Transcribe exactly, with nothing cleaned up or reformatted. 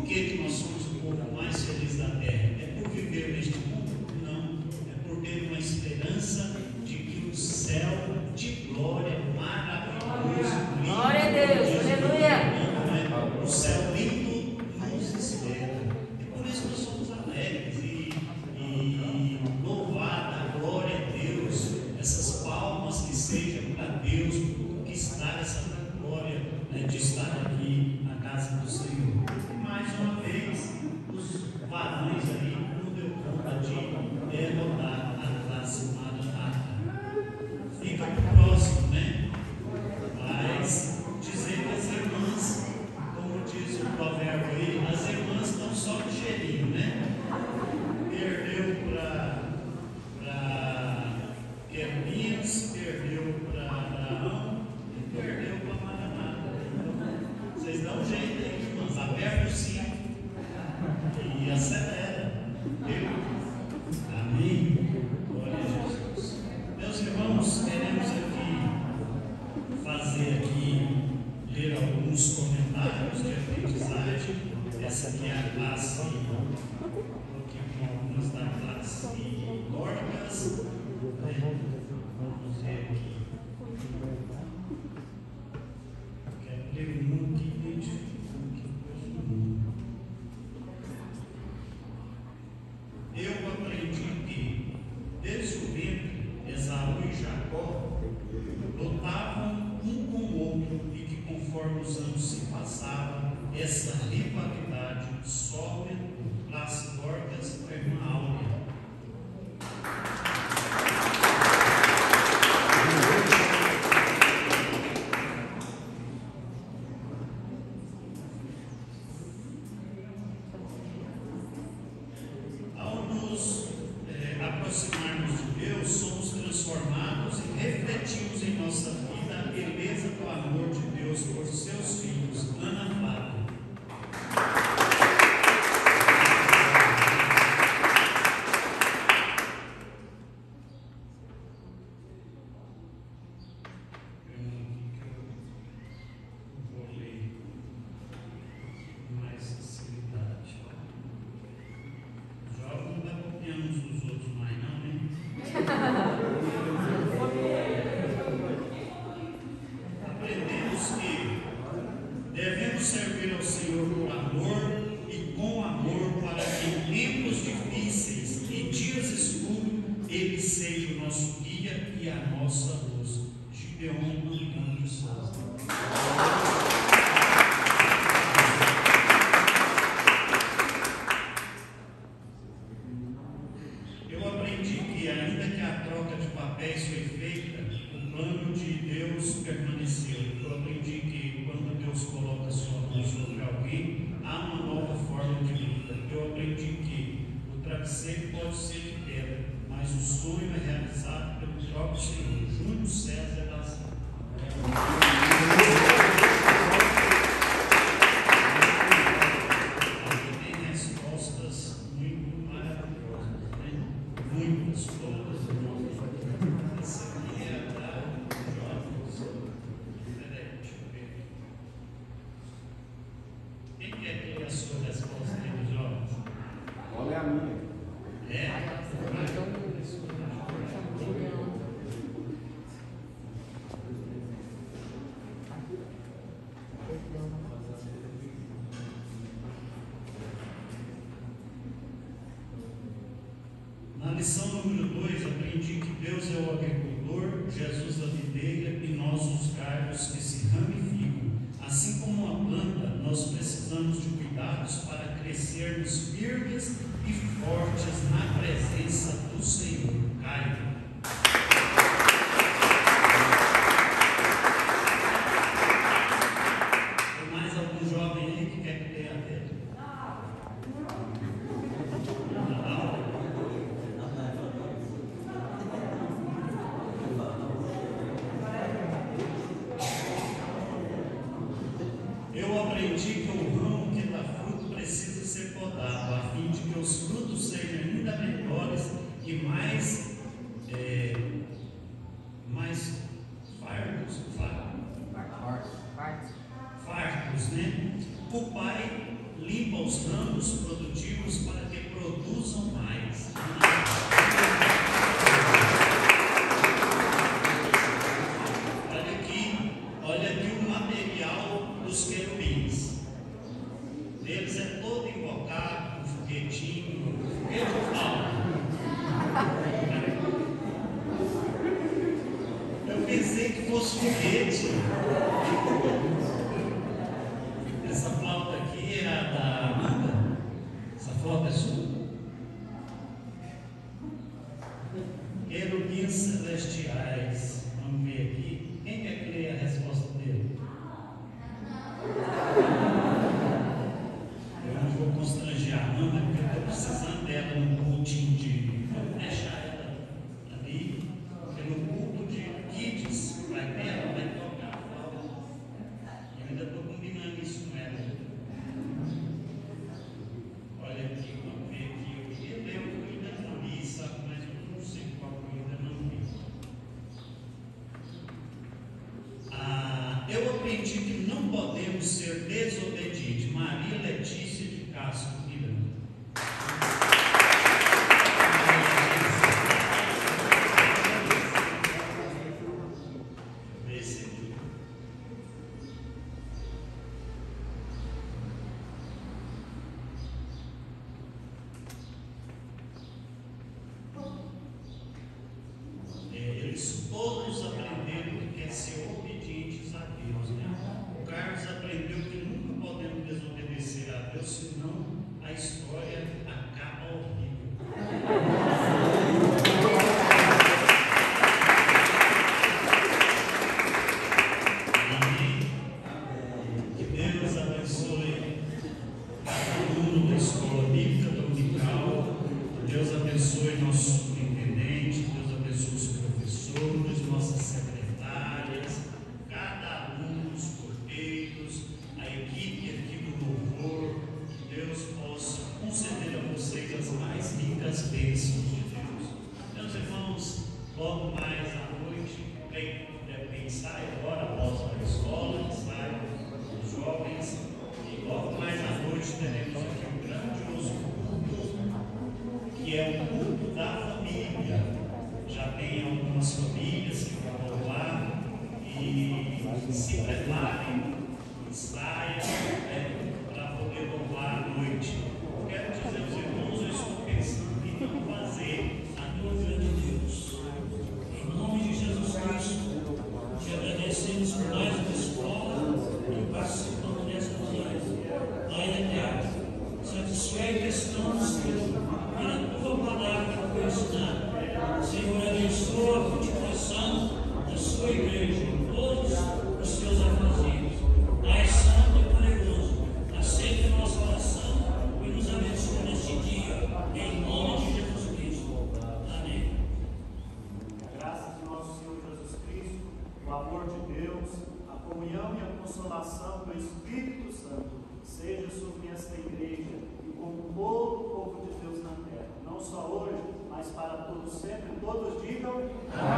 que que nós somos o povo mais feliz da terra? É por viver neste mundo? Não. É por ter uma esperança de que o céu de glória maravilhoso, lindo, glória a Deus, aleluia. Né? O céu lindo nos espera. E por isso nós somos alegres e, e louvada a glória a Deus. Essas palmas que sejam para Deus por conquistar essa glória, né, de estar aqui na casa do Senhor. E mais uma vez, os varões aí não deu conta de derrotar a classe Maranata. Fica para o próximo, né? Mas dizer que as irmãs, como diz o provérbio aí, as irmãs estão só no cheirinho, né? Perdeu para Querubins, perdeu para Abraão e perdeu para Maranata. Vocês dão um jeito aí, irmãs, aperta o cinto e acelera. Viu? Amém? Glória a Jesus. Meus irmãos, queremos aqui fazer aqui, ler alguns comentários de aprendizagem. Essa aqui é a classe, aqui com algumas da classe Dorcas. Vamos ver aqui. Quero ler um que identifica coisa do mundo. Eu aprendi que, desde o ventre, Esaú e Jacó lutavam um com o outro e que, conforme os anos se passavam, essa rivalidade só aumentou. Classe Dorcas, a irmã Áurea. Aproximarmos de Deus, somos transformados e refletimos em nossa vida a beleza do amor de Deus por seus filhos. Ana Flávia. Vou ler com mais facilidade. Jovem não está copiando uns dos outros mais não, né? Aprendemos que devemos servir ao Senhor por amor e com amor, para que em tempos difíceis e dias escuros Ele seja o nosso guia e a nossa luz. Gideon Antônio de Souza. Eu aprendi que, ainda que a troca de papéis foi feita, o plano de Deus permaneceu. Eu aprendi que, quando Deus coloca sua mão sobre alguém, há uma nova forma de vida. Eu aprendi que o travesseiro pode ser de pedra, mas o sonho é realizado pelo próprio Senhor. Júlio César da Silva. Muitas todas, essa aqui é a da jovens. Peraí, deixa eu ver. Quem quer que ler a sua resposta aí dos jovens? Olha a minha. É? Na lição número dois, aprendi que Deus é o agricultor, Jesus a videira e nós os galhos que se ramificam. Assim como uma planta, nós precisamos de cuidados para crescermos firmes e fortes na presença do Senhor. Caio. Tem mais algum jovem aí que quer que leia a dele? Eu aprendi que o ramo que dá fruto precisa ser podado, a fim de que os frutos sejam ainda melhores e mais é, cultiva os ramos produtivos para que produzam mais. Olha aqui, olha aqui o material dos querubins. Eles é todo invocado, com foguetinho, foguete fala. Eu pensei que fosse foguete. Essa flauta aqui é a da Amanda. Essa flauta é sua. Querubins celestiais. Vamos ver aqui. Quem quer que leia a resposta dele? Eu não vou constranger a Amanda, porque eu estou precisando dela no cultinho de. Vou deixar ela ali. Porque no culto de kids, vai ter, ela vai tocar a flauta. Eu ainda estou combinando isso com ela. Olha aqui, vamos ver aqui. Eu queria ler o que eu ainda não li, sabe? Mas eu não sei qual que eu ainda não li. Ah, eu aprendi que não podemos ser desobedientes. Maria Letícia de Castro Miranda. Vê se aqui. Eles todos aprenderam que é ser obedientes a Deus, né? O Carlos aprendeu que nunca podemos desobedecer a Deus, senão a história acaba horrível. Amém? Que Deus abençoe cada aluno da escola bíblica dominical. Deus abençoe nosso superintendente. Deus abençoe os professores, nossas secretárias, cada aluno, os porteiros, a equipe aqui do louvor. Que Deus possa conceder a vocês as mais ricas bênçãos de Deus. Meus irmãos, logo mais à noite, quem puder pensar agora, após a escola, ensaio os jovens, e logo mais à noite teremos aqui um grandioso culto, que é o culto da família. Já tem algumas famílias que vão louvar e se preparem, ensaiam, né, para poder louvar à noite. Quero dizer aos irmãos, eu estou pensando em não fazer a dúvida de Deus. Em nome de Jesus Cristo, te agradecemos por mais uma escola e participando dessa live. Pai eterno, satisfeito estamos pela tua palavra que foi ensinada. Senhor, abençoa a multiplicação da sua igreja em todos os seus afazeres. Pai santo e poderoso, aceita a nossa oração e nos abençoa neste dia, em nome de Jesus Cristo. Amém. A graça de nosso Senhor Jesus Cristo, o amor de Deus, a comunhão e a consolação do Espírito Santo seja sobre esta igreja e com todo o povo de Deus na terra, não só hoje, mas para todos sempre. Todos digam amém.